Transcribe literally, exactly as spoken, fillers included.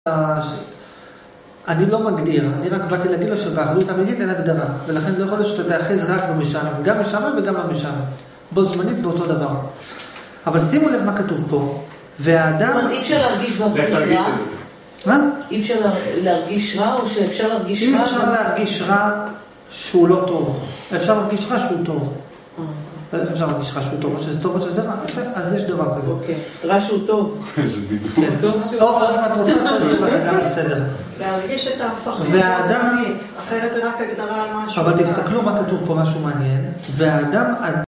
אני לא מגדיר, אני רק באתי להגיד לו שבאחדות אמיתית אין הגדרה, ולכן לא יכול להיות שאתה תאחז רק במשעמם, גם משעמם וגם לא משעמם, בו זמנית באותו דבר. אבל שימו לב מה כתוב פה, והאדם... אי אפשר להרגיש בבחירה? מה? אי אפשר להרגיש רע או שאפשר להרגיש רע? אי אפשר להרגיש רע שהוא לא טוב, אפשר להרגיש רע שהוא טוב. איך אפשר להרגיש רע שהוא טוב, או שזה טוב או שזה רע, אז יש דבר כזה. אוקיי, רע שהוא טוב. כן, טוב, אם את רוצה, תגיד לך גם בסדר. להרגיש את ההפכים, והאדם... אחרת זה רק הגדרה על משהו. אבל תסתכלו מה כתוב פה, משהו מעניין, והאדם...